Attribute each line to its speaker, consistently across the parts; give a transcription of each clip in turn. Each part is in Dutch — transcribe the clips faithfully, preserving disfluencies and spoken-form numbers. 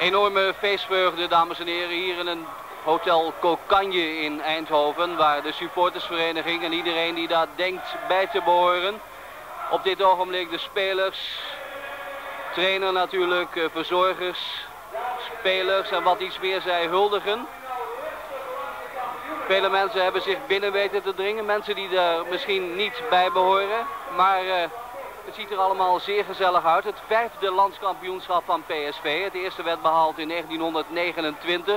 Speaker 1: Enorme feestvreugde, dames en heren, hier in een hotel Kokanje in Eindhoven, waar de supportersvereniging en iedereen die daar denkt bij te behoren, op dit ogenblik de spelers, trainer natuurlijk, verzorgers, spelers en wat iets meer zij huldigen. Vele mensen hebben zich binnen weten te dringen, mensen die er misschien niet bij behoren, maar uh, het ziet er allemaal zeer gezellig uit. Het vijfde landskampioenschap van P S V. Het eerste werd behaald in negentienhonderdnegenentwintig.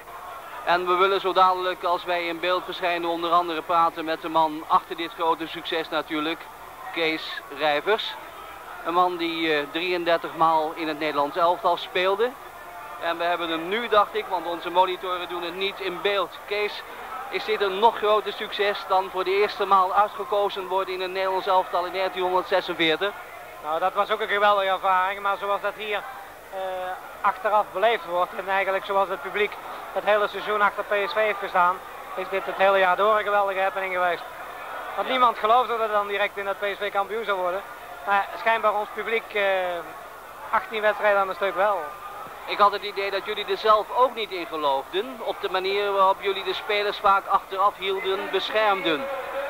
Speaker 1: En we willen zo dadelijk, als wij in beeld verschijnen, onder andere praten met de man achter dit grote succes natuurlijk, Kees Rijvers. Een man die uh, drieëndertig maal in het Nederlands elftal speelde. En we hebben hem nu, dacht ik, want onze monitoren doen het niet, in beeld. Kees, is dit een nog groter succes dan voor de eerste maal uitgekozen worden in het Nederlands elftal in negentienhonderdzesenveertig?
Speaker 2: Nou, dat was ook een geweldige ervaring, maar zoals dat hier uh, achteraf beleefd wordt en eigenlijk zoals het publiek het hele seizoen achter P S V heeft gestaan, is dit het hele jaar door een geweldige happening geweest. Want niemand geloofde dat het dan direct in dat P S V kampioen zou worden. Maar schijnbaar ons publiek uh, achttien wedstrijden aan een stuk wel.
Speaker 1: Ik had het idee dat jullie er zelf ook niet in geloofden, op de manier waarop jullie de spelers vaak achteraf hielden, beschermden.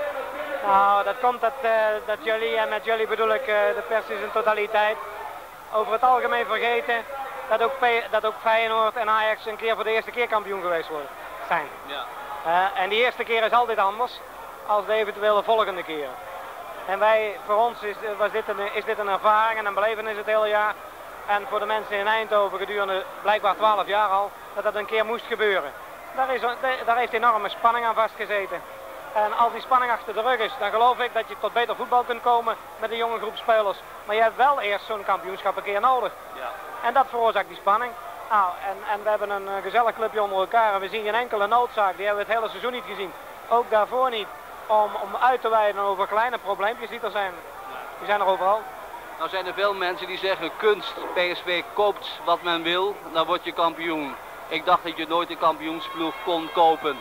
Speaker 2: Nou, dat komt dat, uh, dat jullie, en met jullie bedoel ik uh, de pers in zijn totaliteit, over het algemeen vergeten dat ook, P dat ook Feyenoord en Ajax een keer voor de eerste keer kampioen geweest worden, zijn.
Speaker 1: Ja.
Speaker 2: Uh, en die eerste keer is altijd anders als de eventuele volgende keer. En wij, voor ons is, was dit een, is dit een ervaring en een belevenis het hele jaar. En voor de mensen in Eindhoven gedurende blijkbaar twaalf jaar al, dat dat een keer moest gebeuren. Daar, is, daar heeft enorme spanning aan vastgezeten. En als die spanning achter de rug is, dan geloof ik dat je tot beter voetbal kunt komen met een jonge groep spelers. Maar je hebt wel eerst zo'n kampioenschap een keer nodig.
Speaker 1: Ja.
Speaker 2: En dat veroorzaakt die spanning. Nou, en, en we hebben een gezellig clubje onder elkaar en we zien geen enkele noodzaak. Die hebben we het hele seizoen niet gezien. Ook daarvoor niet. Om, om uit te wijden over kleine probleempjes die er zijn. Die zijn er overal.
Speaker 1: Nou zijn er veel mensen die zeggen kunst, P S V koopt wat men wil, dan word je kampioen. Ik dacht dat je nooit een kampioensploeg kon kopen.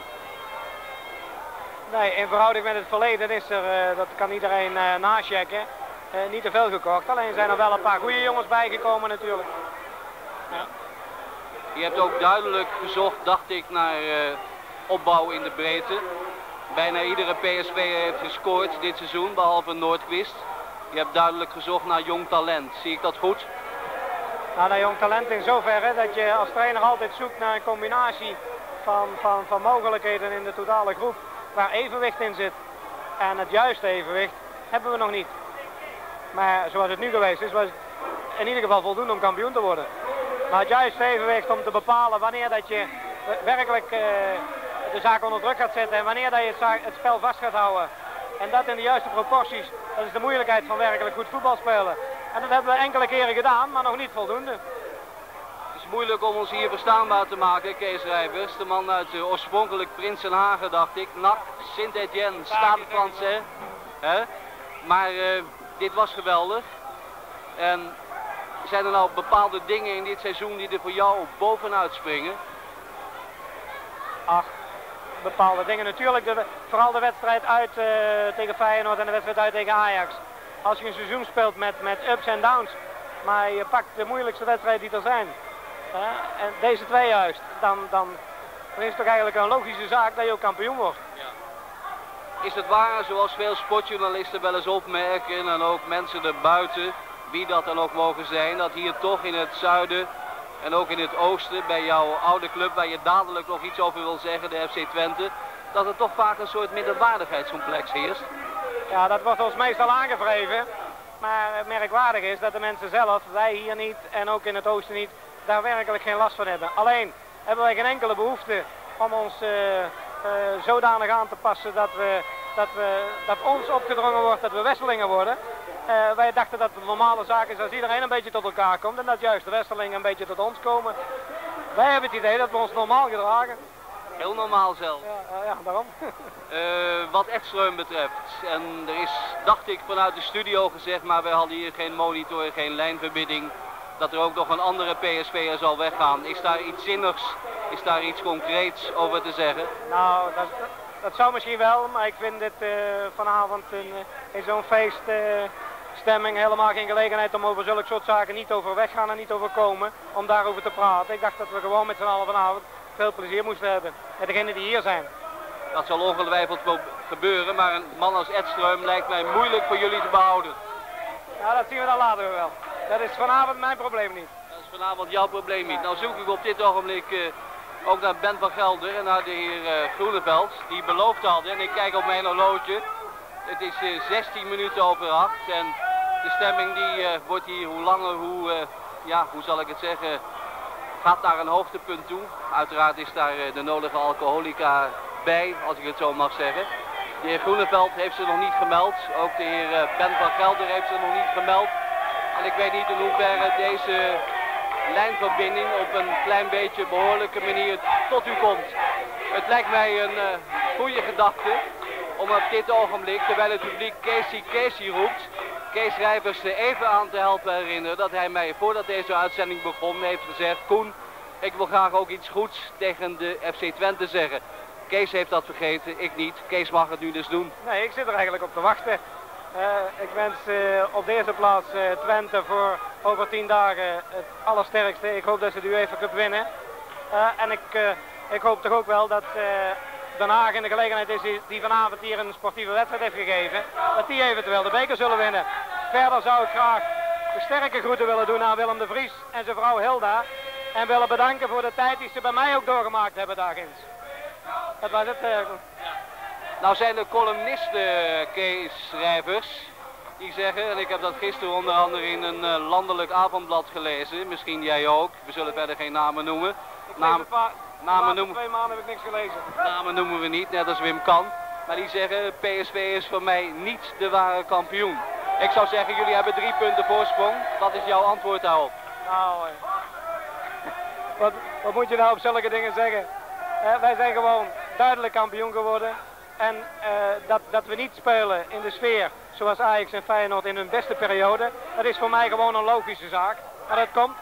Speaker 2: Nee, in verhouding met het verleden is er, uh, dat kan iedereen uh, nachecken, uh, niet te veel gekocht. Alleen zijn er wel een paar goede jongens bijgekomen natuurlijk.
Speaker 1: Ja. Je hebt ook duidelijk gezocht, dacht ik, naar uh, opbouw in de breedte. Bijna iedere P S V heeft gescoord dit seizoen, behalve Noordqvist. Je hebt duidelijk gezocht naar jong talent. Zie ik dat goed?
Speaker 2: Nou, naar jong talent in zoverre dat je als trainer altijd zoekt naar een combinatie van, van, van mogelijkheden in de totale groep waar evenwicht in zit. En het juiste evenwicht hebben we nog niet. Maar zoals het nu geweest is, was het in ieder geval voldoende om kampioen te worden. Maar het juiste evenwicht om te bepalen wanneer dat je werkelijk uh, de zaak onder druk gaat zetten en wanneer dat je het, het spel vast gaat houden. En dat in de juiste proporties, dat is de moeilijkheid van werkelijk goed voetbal spelen. En dat hebben we enkele keren gedaan, maar nog niet voldoende.
Speaker 1: Het is moeilijk om ons hier verstaanbaar te maken, Kees Rijvers. De man uit uh, oorspronkelijk Prinsenhagen, dacht ik. N A C, Saint-Étienne, Stade Français. Hè? Maar uh, dit was geweldig. En zijn er nou bepaalde dingen in dit seizoen die er voor jou bovenuit springen?
Speaker 2: Ach. Bepaalde dingen. Natuurlijk de, vooral de wedstrijd uit uh, tegen Feyenoord en de wedstrijd uit tegen Ajax. Als je een seizoen speelt met, met ups en downs, maar je pakt de moeilijkste wedstrijd die er zijn. Uh, en deze twee juist, dan, dan, dan is het toch eigenlijk een logische zaak dat je ook kampioen wordt.
Speaker 1: Ja. Is het waar, zoals veel sportjournalisten wel eens opmerken en ook mensen erbuiten, wie dat dan ook mogen zijn, dat hier toch in het zuiden en ook in het oosten, bij jouw oude club, waar je dadelijk nog iets over wil zeggen, de F C Twente, dat er toch vaak een soort minderwaardigheidscomplex heerst?
Speaker 2: Ja, dat wordt ons meestal aangevreven. Maar merkwaardig is dat de mensen zelf, wij hier niet en ook in het oosten niet, daar werkelijk geen last van hebben. Alleen hebben wij geen enkele behoefte om ons uh, uh, zodanig aan te passen dat, we, dat, we, dat ons opgedrongen wordt dat we Westerlingen worden. Uh, wij dachten dat het een normale zaak is als iedereen een beetje tot elkaar komt en dat juist de Westerlingen een beetje tot ons komen. Wij hebben het idee dat we ons normaal gedragen.
Speaker 1: Heel normaal zelf.
Speaker 2: Ja, uh, ja daarom.
Speaker 1: uh, wat Ekström betreft, en er is, dacht ik, vanuit de studio gezegd, maar wij hadden hier geen monitor, geen lijnverbinding, dat er ook nog een andere P S V'er zal weggaan. Is daar iets zinnigs, is daar iets concreets over te zeggen?
Speaker 2: Nou, dat, dat, dat zou misschien wel, maar ik vind dit uh, vanavond in, uh, in zo'n feest uh, stemming, helemaal geen gelegenheid om over zulke soort zaken niet over weggaan en niet over komen, om daarover te praten. Ik dacht dat we gewoon met z'n allen vanavond veel plezier moesten hebben, met degenen die hier zijn.
Speaker 1: Dat zal ongetwijfeld gebeuren, maar een man als Edström lijkt mij moeilijk voor jullie te behouden.
Speaker 2: Ja, dat zien we dan later wel. Dat is vanavond mijn probleem niet.
Speaker 1: Dat is vanavond jouw probleem niet. Nou zoek ik op dit ogenblik uh, ook naar Ben van Gelder en naar de heer uh, Groeneveld, die beloofd hadden. En ik kijk op mijn horloge. Het is uh, zestien minuten over acht en de stemming die uh, wordt hier hoe langer, hoe, uh, ja, hoe zal ik het zeggen, gaat naar een hoogtepunt toe. Uiteraard is daar uh, de nodige alcoholica bij, als ik het zo mag zeggen. De heer Groeneveld heeft ze nog niet gemeld, ook de heer uh, Ben van Gelder heeft ze nog niet gemeld. En ik weet niet in hoeverre deze lijnverbinding op een klein beetje behoorlijke manier tot u komt. Het lijkt mij een uh, goede gedachte om op dit ogenblik, terwijl het publiek Casey Casey roept, Kees Rijvers er even aan te helpen herinneren dat hij mij voordat deze uitzending begon heeft gezegd: Koen, ik wil graag ook iets goeds tegen de F C Twente zeggen. Kees heeft dat vergeten, ik niet. Kees mag het nu dus doen.
Speaker 2: Nee, ik zit er eigenlijk op te wachten. Uh, ik wens uh, op deze plaats uh, Twente voor over tien dagen het allersterkste. Ik hoop dat ze de UEFA Cup winnen. Uh, en ik, uh, ik hoop toch ook wel dat uh, Den Haag in de gelegenheid is die, die vanavond hier een sportieve wedstrijd heeft gegeven, dat die eventueel de beker zullen winnen. Verder zou ik graag de sterke groeten willen doen aan Willem de Vries en zijn vrouw Hilda. En willen bedanken voor de tijd die ze bij mij ook doorgemaakt hebben daarginds. Dat was het. Uh,
Speaker 1: Nou zijn de columnisten, Kees Rijvers, die zeggen, en ik heb dat gisteren onder andere in een uh, landelijk avondblad gelezen, misschien jij ook, we zullen verder geen namen noemen. Naam, namen, noemen
Speaker 2: twee maanden heb ik niks gelezen.
Speaker 1: namen noemen we niet, net als Wim Kan, maar die zeggen, P S V is voor mij niet de ware kampioen. Ik zou zeggen, jullie hebben drie punten voorsprong, wat is jouw antwoord daarop?
Speaker 2: Nou, uh, wat, wat moet je nou op zulke dingen zeggen? Uh, wij zijn gewoon duidelijk kampioen geworden. En uh, dat, dat we niet spelen in de sfeer zoals Ajax en Feyenoord in hun beste periode, dat is voor mij gewoon een logische zaak. Maar dat komt.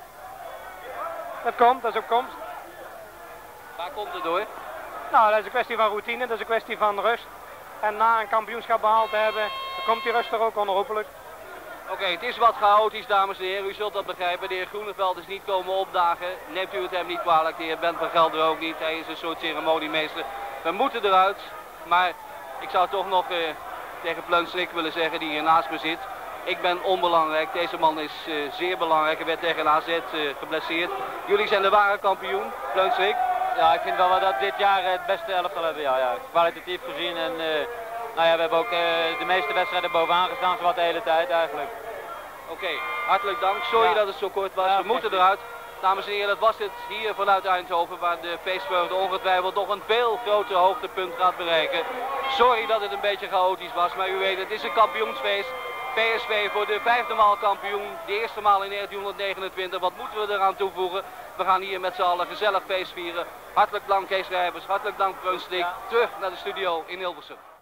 Speaker 2: Dat komt, dat is ook komst.
Speaker 1: Waar komt het door?
Speaker 2: Nou, dat is een kwestie van routine, dat is een kwestie van rust. En na een kampioenschap behaald te hebben, dan komt die rust er ook onherroepelijk.
Speaker 1: Oké, okay, het is wat chaotisch, dames en heren. U zult dat begrijpen. De heer Groeneveld is niet komen opdagen. Neemt u het hem niet kwalijk. De heer Ben van Gelder ook niet. Hij is een soort ceremoniemeester. We moeten eruit. Maar ik zou toch nog uh, tegen Plunstrik willen zeggen, die hier naast me zit. Ik ben onbelangrijk. Deze man is uh, zeer belangrijk. Hij werd tegen A Z uh, geblesseerd. Jullie zijn de ware kampioen, Plunstrik.
Speaker 3: Ja, ik vind wel dat we dit jaar het beste elftal hebben. Ja, ja. Kwalitatief gezien. En, uh, nou ja, we hebben ook uh, de meeste wedstrijden bovenaan gestaan, zowat de hele tijd eigenlijk.
Speaker 1: Oké, okay, hartelijk dank. Sorry ja. dat het zo kort was. Ja, we moeten eruit. Dames en heren, dat was het hier vanuit Eindhoven, waar de feestvreugde ongetwijfeld nog een veel groter hoogtepunt gaat bereiken. Sorry dat het een beetje chaotisch was, maar u weet, het is een kampioensfeest. P S V voor de vijfde maal kampioen, de eerste maal in negentienhonderdnegenentwintig. Wat moeten we eraan toevoegen? We gaan hier met z'n allen gezellig feest vieren. Hartelijk dank Kees Rijvers, hartelijk dank Preunstrik. Ja. Terug naar de studio in Hilversum.